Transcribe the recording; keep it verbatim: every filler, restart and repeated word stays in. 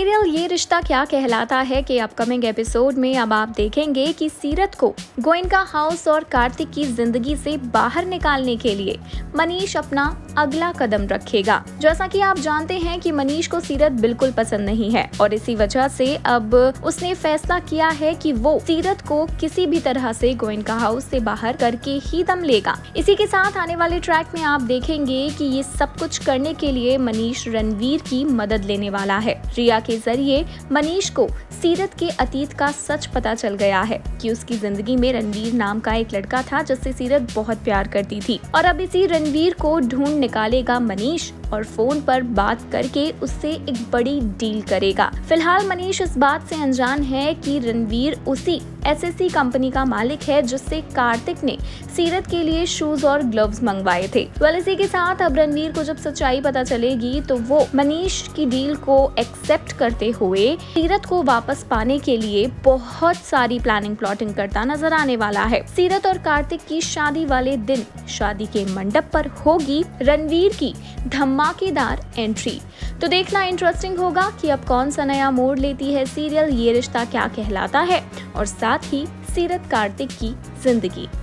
Serial ये रिश्ता क्या कहलाता है के अपकमिंग एपिसोड में अब आप देखेंगे कि सीरत को गोयनका हाउस और कार्तिक की जिंदगी से बाहर निकालने के लिए मनीष अपना अगला कदम रखेगा। जैसा कि आप जानते हैं कि मनीष को सीरत बिल्कुल पसंद नहीं है और इसी वजह से अब उसने फैसला किया है कि वो सीरत को किसी भी तरह से गोयनका हाउस से बाहर करके ही दम लेगा। इसी के साथ आने वाले ट्रैक में आप देखेंगे कि ये सब कुछ करने के लिए मनीष रणवीर की मदद लेने वाला है। रिया के जरिए मनीष को सीरत के अतीत का सच पता चल गया है कि उसकी जिंदगी में रणवीर नाम का एक लड़का था जिससे सीरत बहुत प्यार करती थी और अब इसी रणवीर को ढूंढ निकालेगा मनीष और फोन पर बात करके उससे एक बड़ी डील करेगा। फिलहाल मनीष इस बात से अनजान है कि रणवीर उसी एसएससी कंपनी का मालिक है जिससे कार्तिक ने सीरत के लिए शूज और ग्लव्स मंगवाए थे। वेल इसी के साथ अब रणवीर को जब सच्चाई पता चलेगी तो वो मनीष की डील को एक्सेप्ट करते हुए सीरत को वापस पाने के लिए बहुत सारी प्लानिंग प्लॉटिंग करता नजर आने वाला है। सीरत और कार्तिक की शादी वाले दिन शादी के मंडप पर होगी रणवीर की धमाकेदार एंट्री। तो देखना इंटरेस्टिंग होगा कि अब कौन सा नया मोड़ लेती है सीरियल ये रिश्ता क्या कहलाता है और साथ ही सीरत कार्तिक की जिंदगी।